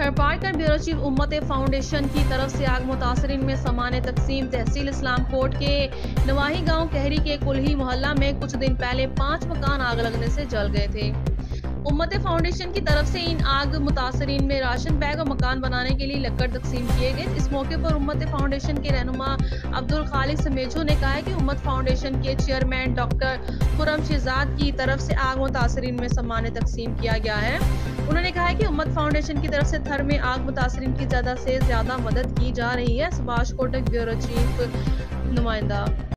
खरपारकर bureau chief Ummat foundation की तरफ से आग मुतासरीन में सामान तकसीम। तहसील इस्लाम कोट के नवाही गांव कहरी के कुल्ही मोहल्ला में कुछ दिन पहले 5 मकान आग लगने से जल गए थे। उम्मत फाउंडेशन की तरफ से इन आग मुतासरीन में राशन बैग और मकान बनाने के लिए लक्कड़ तकसीम किए गए। इस मौके पर उम्मत फाउंडेशन के रहनुमा अब्दुल खालिक समेजो ने कहा कि उम्मत फाउंडेशन के चेयरमैन डॉक्टर खुरम शहजाद की तरफ से आग मुतासरीन में सामान तकसीम किया गया है। उन्होंने कहा कि उम्मत फाउंडेशन की तरफ से थर में आग मुतासरीन की ज्यादा से ज्यादा मदद की जा रही है। सुभाष कोटक ब्यूरो चीफ नुमाइंदा।